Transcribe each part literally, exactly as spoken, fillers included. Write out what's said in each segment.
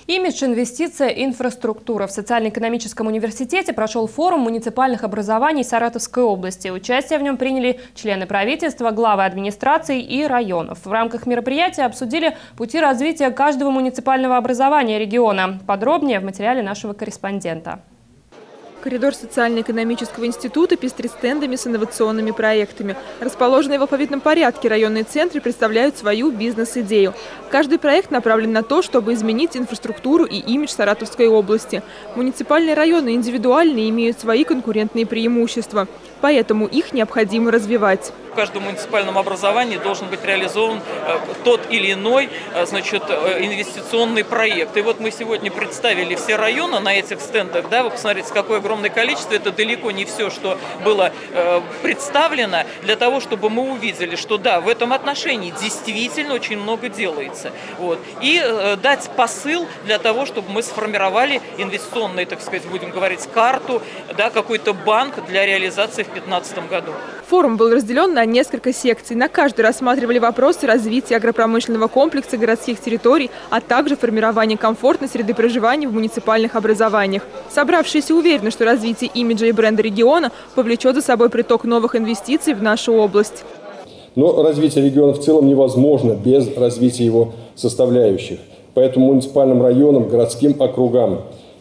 Имидж, инвестиция, инфраструктура. В социально-экономическом университете прошел форум муниципальных образований Саратовской области. Участие в нем приняли члены правительства, главы администраций и районов. В рамках мероприятия обсудили пути развития каждого муниципального образования региона. Подробнее в материале нашего корреспондента. Коридор социально-экономического института пестрит стендами с инновационными проектами. Расположенные в алфавитном порядке районные центры представляют свою бизнес-идею. Каждый проект направлен на то, чтобы изменить инфраструктуру и имидж Саратовской области. Муниципальные районы индивидуально имеют свои конкурентные преимущества, поэтому их необходимо развивать. В каждом муниципальном образовании должен быть реализован э, тот или иной э, значит, э, инвестиционный проект. И вот мы сегодня представили все районы на этих стендах. Да, вы посмотрите, какое огромное количество. Это далеко не все, что было э, представлено, для того, чтобы мы увидели, что да, в этом отношении действительно очень много делается. Вот. И э, дать посыл для того, чтобы мы сформировали инвестиционную, так сказать, будем говорить, карту, да, какой-то банк для реализации в две тысячи пятнадцатом году. Форум был разделен на несколько секций. На каждой рассматривали вопросы развития агропромышленного комплекса городских территорий, а также формирования комфортной среды проживания в муниципальных образованиях. Собравшиеся уверены, что развитие имиджа и бренда региона повлечет за собой приток новых инвестиций в нашу область. Но развитие региона в целом невозможно без развития его составляющих. Поэтому муниципальным районам, городским округам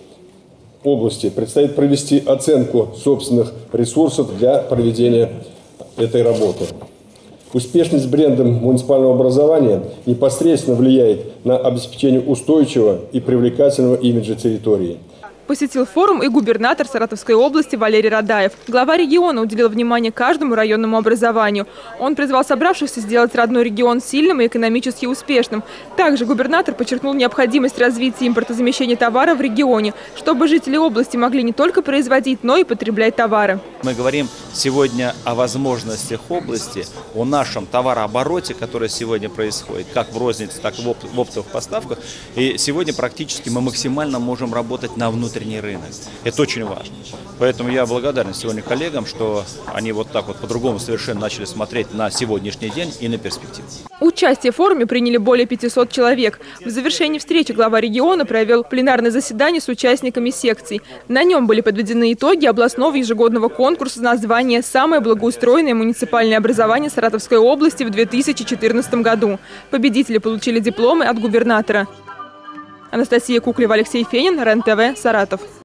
области предстоит провести оценку собственных ресурсов для проведения этой работы. Успешность брендом муниципального образования непосредственно влияет на обеспечение устойчивого и привлекательного имиджа территории. Посетил форум и губернатор Саратовской области Валерий Радаев. Глава региона уделил внимание каждому районному образованию. Он призвал собравшихся сделать родной регион сильным и экономически успешным. Также губернатор подчеркнул необходимость развития импортозамещения товара в регионе, чтобы жители области могли не только производить, но и потреблять товары. Мы говорим сегодня о возможностях области, о нашем товарообороте, который сегодня происходит, как в рознице, так и в оптовых поставках. И сегодня практически мы максимально можем работать на внутреннем рынок. Это очень важно. Поэтому я благодарен сегодня коллегам, что они вот так вот по-другому совершенно начали смотреть на сегодняшний день и на перспективу. Участие в форуме приняли более пятисот человек. В завершении встречи глава региона провел пленарное заседание с участниками секций. На нем были подведены итоги областного ежегодного конкурса на название «Самое благоустроенное муниципальное образование Саратовской области» в две тысячи четырнадцатом году. Победители получили дипломы от губернатора. Анастасия Куклева, Алексей Фенин, РЕН-ТВ, Саратов.